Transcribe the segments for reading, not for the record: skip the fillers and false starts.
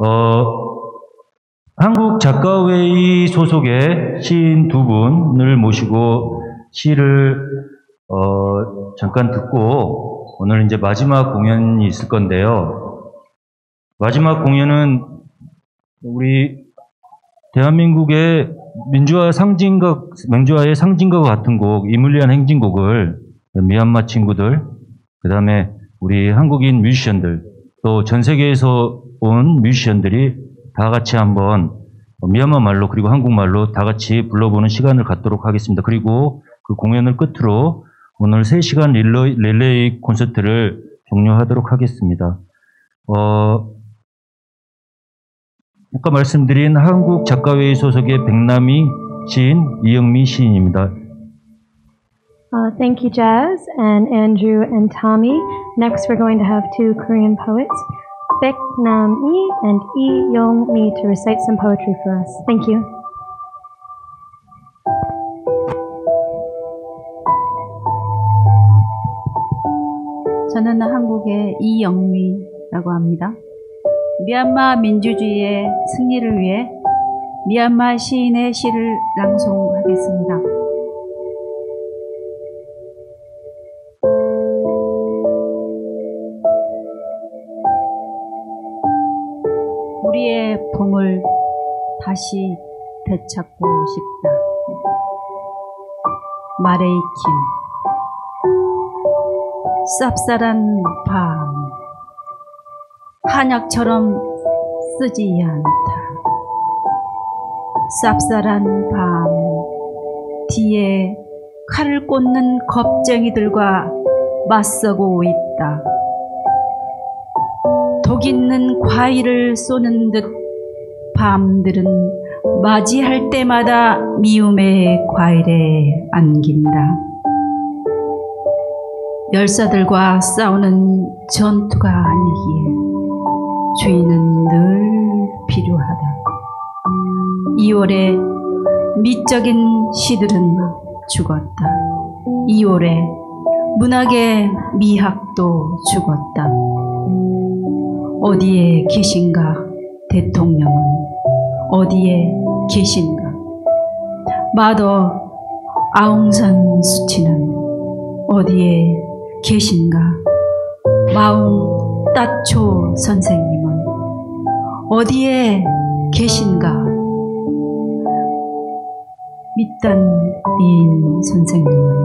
한국작가회의 소속의 시인 두 분을 모시고 시를 잠깐 듣고 오늘 이제 마지막 공연이 있을 건데요. 마지막 공연은 우리 대한민국의 민주화의 상징과 같은 곡, 이물리안 행진곡을 미얀마 친구들, 그 다음에 우리 한국인 뮤지션들, 또 전 세계에서 온 뮤지션들이 다 같이 한번 미얀마 말로 그리고 한국말로 다 같이 불러보는 시간을 갖도록 하겠습니다. 그리고 그 공연을 끝으로 오늘 3시간 릴레이 콘서트를 종료하도록 하겠습니다. 아까 말씀드린 한국작가회의 소속의 백남희 시인, 이영미 시인입니다. Thank you, Jazz, and Andrew and Tommy. Next, we're going to have two Korean poets, Baek Nam-mi and Lee Yong-mi, to recite some poetry for us. Thank you. 저는 한국의 이영미라고 합니다. 미얀마 민주주의의 승리를 위해 미얀마 시인의 시를 낭송하겠습니다. 우리의 봄을 다시 되찾고 싶다. 마레이킴. 쌉쌀한 밤, 한약처럼 쓰지 않다. 쌉쌀한 밤, 뒤에 칼을 꽂는 겁쟁이들과 맞서고 있다. 독 있는 과일을 쏘는 듯 밤들은 맞이할 때마다 미움의 과일에 안긴다. 열사들과 싸우는 전투가 아니기에 주인은 늘 필요하다. 2월에 미적인 시들은 죽었다. 2월에 문학의 미학도 죽었다. 어디에 계신가 대통령은 어디에 계신가. 마더 아웅산 수치는 어디에 계신가. 마웅 따초 선생님은 어디에 계신가. 밑단 미인 선생님은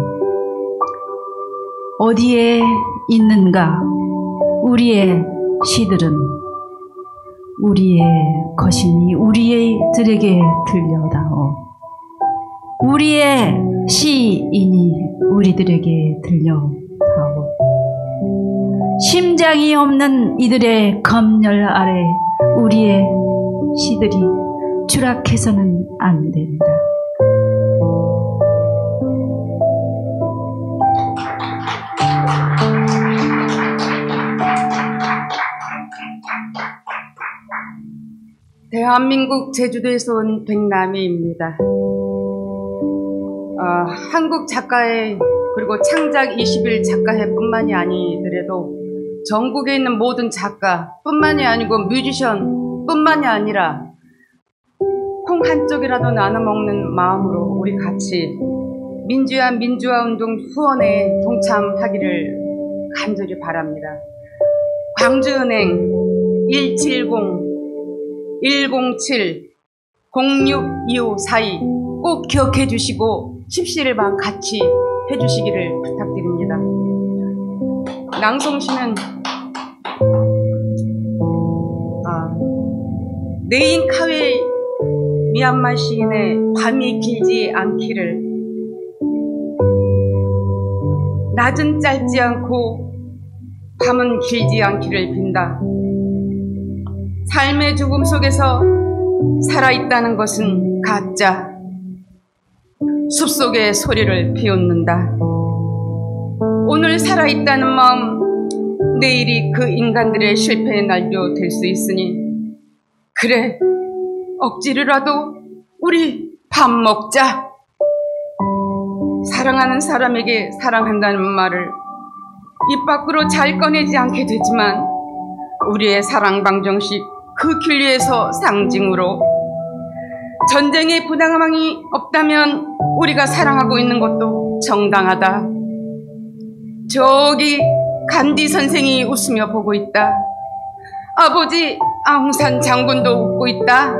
어디에 있는가. 우리의 시들은 우리의 것이니 우리들에게 들려다오. 우리의 시인이 우리들에게 들려다오. 심장이 없는 이들의 검열 아래 우리의 시들이 추락해서는 안 된다. 대한민국 제주도에서 온 백남희입니다. 한국 작가회 그리고 창작 20일 작가회뿐만이 아니더라도 전국에 있는 모든 작가뿐만이 아니고 뮤지션뿐만이 아니라 콩 한 쪽이라도 나눠 먹는 마음으로 우리 같이 민주화운동 후원에 동참하기를 간절히 바랍니다. 광주은행 170-107-062542 꼭 기억해 주시고 십시를 같이 해주시기를 부탁드립니다. 낭송시는 네인카웨 미얀마 시인의 밤이 길지 않기를. 낮은 짧지 않고 밤은 길지 않기를 빈다. 삶의 죽음 속에서 살아있다는 것은 가짜. 숲속의 소리를 비웃는다. 오늘 살아있다는 마음, 내일이 그 인간들의 실패의 날도 될 수 있으니 그래, 억지로라도 우리 밥 먹자. 사랑하는 사람에게 사랑한다는 말을 입 밖으로 잘 꺼내지 않게 되지만 우리의 사랑 방정식 그 길리에서 상징으로 전쟁의 부당함이 없다면 우리가 사랑하고 있는 것도 정당하다. 저기 간디 선생이 웃으며 보고 있다. 아버지 아웅산 장군도 웃고 있다.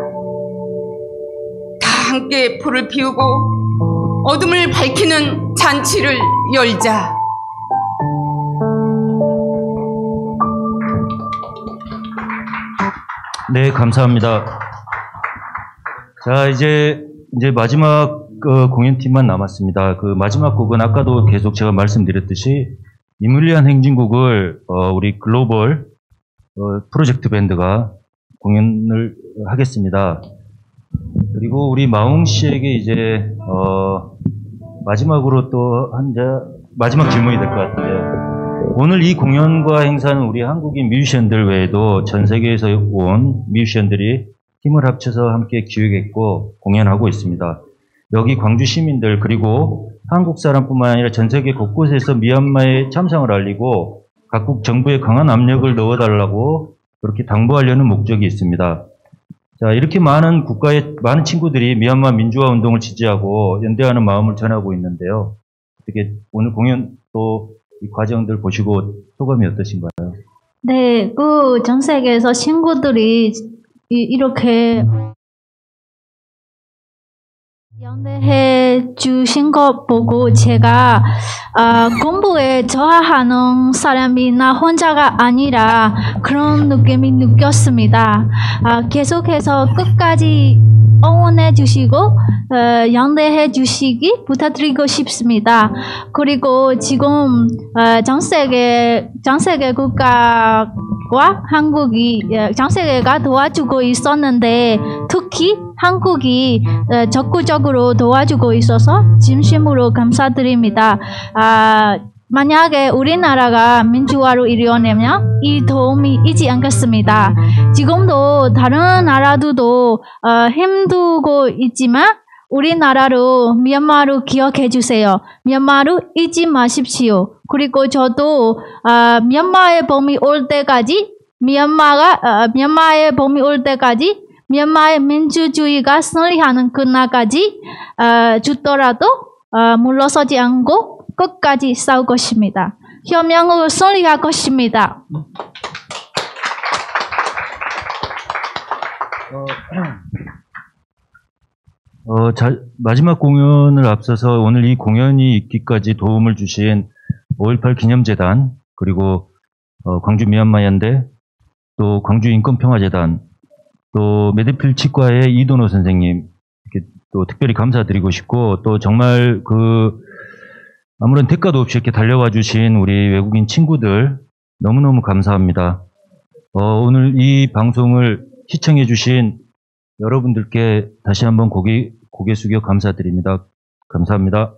다 함께 불을 피우고 어둠을 밝히는 잔치를 열자. 네, 감사합니다. 자, 이제 마지막 공연팀만 남았습니다. 그 마지막 곡은 아까도 계속 제가 말씀드렸듯이 이물리안 행진곡을 우리 글로벌 프로젝트 밴드가 공연을 하겠습니다. 그리고 우리 마웅 씨에게 이제 마지막으로 또 마지막 질문이 될 것 같은데요. 오늘 이 공연과 행사는 우리 한국인 뮤지션들 외에도 전 세계에서 온 뮤지션들이 힘을 합쳐서 함께 기획했고 공연하고 있습니다. 여기 광주 시민들 그리고 한국 사람뿐만 아니라 전 세계 곳곳에서 미얀마의 참상을 알리고 각국 정부에 강한 압력을 넣어달라고 그렇게 당부하려는 목적이 있습니다. 자, 이렇게 많은 국가의 많은 친구들이 미얀마 민주화 운동을 지지하고 연대하는 마음을 전하고 있는데요. 어떻게 오늘 공연 또 이 과정들 보시고 소감이 어떠신가요? 네, 전 세계에서 친구들이 이렇게 연대해 주신 것 보고 제가 공부에 저하하는 사람이 나 혼자가 아니라 그런 느낌이 느꼈습니다. 계속해서 끝까지 응원해 주시고 연대해 주시기 부탁드리고 싶습니다. 그리고 지금 전 세계 국가와 한국이 전 세계가 도와주고 있었는데 특히 한국이 적극적으로 도와주고 있어서 진심으로 감사드립니다. 만약에 우리나라가 민주화로 이루어내면 이 도움이 있지 않겠습니다. 지금도 다른 나라들도 힘들고 있지만 우리나라로 미얀마로 기억해 주세요. 미얀마로 잊지 마십시오. 그리고 저도 미얀마의 봄이 올 때까지 미얀마의 봄이 올 때까지 미얀마의 민주주의가 승리하는 그날까지 죽더라도 물러서지 않고 끝까지 싸울 것입니다. 혁명을 승리할 것입니다. 마지막 공연을 앞서서 오늘 이 공연이 있기까지 도움을 주신 5.18 기념재단, 그리고 광주 미얀마 연대, 또 광주 인권평화재단, 또 메디필 치과의 이도노 선생님, 이렇게 또 특별히 감사드리고 싶고, 또 정말 아무런 대가도 없이 이렇게 달려와 주신 우리 외국인 친구들 너무너무 감사합니다. 오늘 이 방송을 시청해 주신 여러분들께 다시 한번 고개 숙여 감사드립니다. 감사합니다.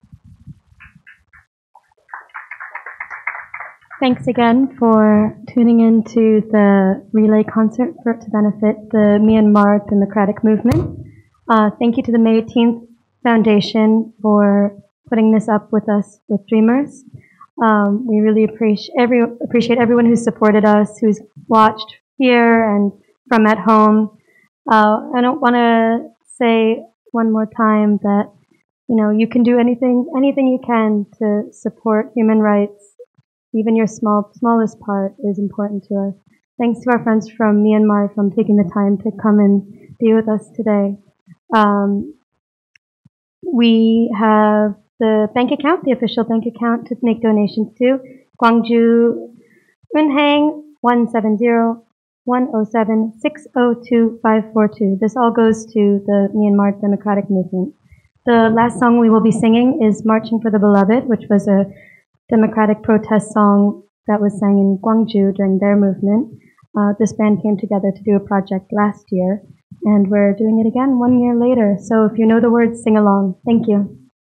Thanks again for tuning in to the relay concert to benefit the Myanmar Democratic Movement. Thank you to the May 18th Foundation for putting this up with us with Dreamers. We really appreciate everyone who's supported us, who's watched here and from at home. I don't want to say one more time that, you can do anything you can to support human rights. Even your smallest part is important to us. Thanks to our friends from Myanmar for taking the time to come and be with us today. We have the bank account, the official bank account to make donations to Gwangju Eunhang 170-107-602-542. This all goes to the Myanmar Democratic Movement. The last song we will be singing is Marching for the Beloved, which was a democratic protest song that was sang in Gwangju during their movement. This band came together to do a project last year, and we're doing it again 1 year later. So if you know the words, sing along. Thank you.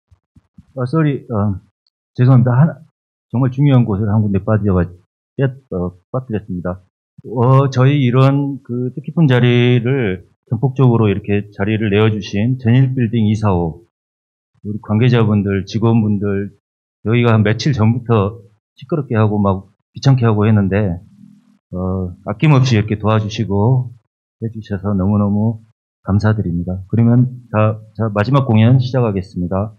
죄송합니다. 정말 중요한 곳을 한 군데 빠뜨렸습니다. 저희 이런 뜻깊은 자리를 전폭적으로 이렇게 자리를 내어주신 전일빌딩 245, 우리 관계자분들, 직원분들, 여기가 한 며칠 전부터 시끄럽게 하고 막 귀찮게 하고 했는데, 아낌없이 이렇게 도와주시고, 해주셔서 너무너무 감사드립니다. 그러면 자, 마지막 공연 시작하겠습니다.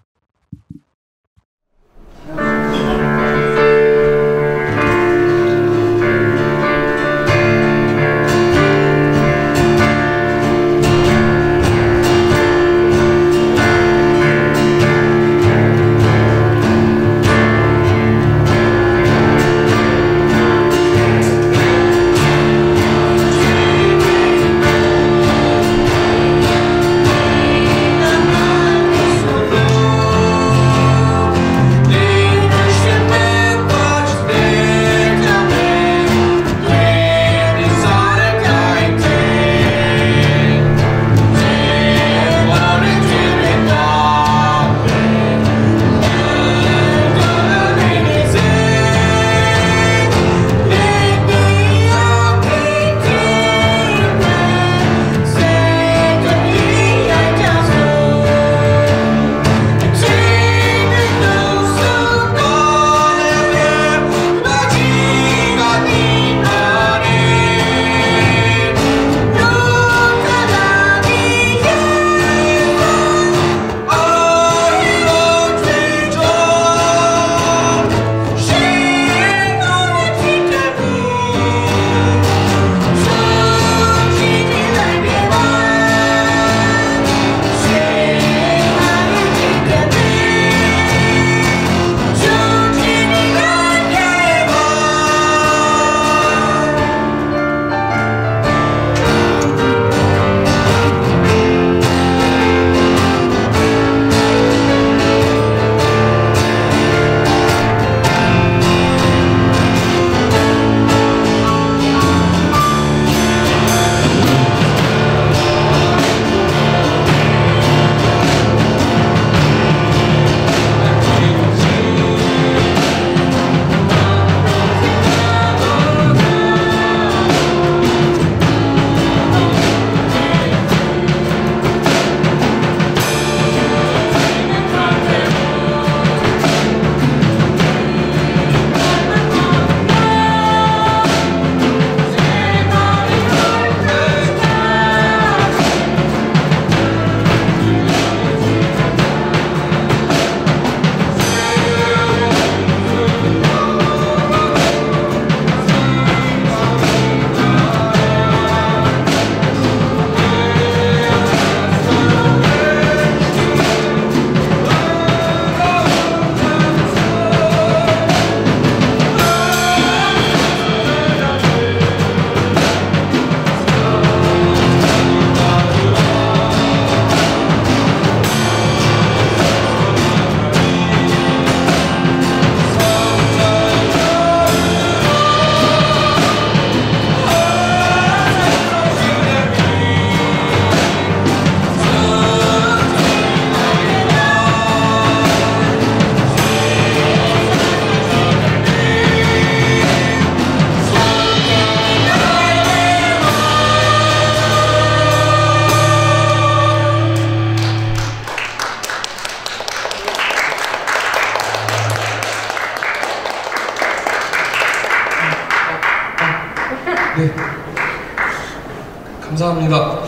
네, 감사합니다.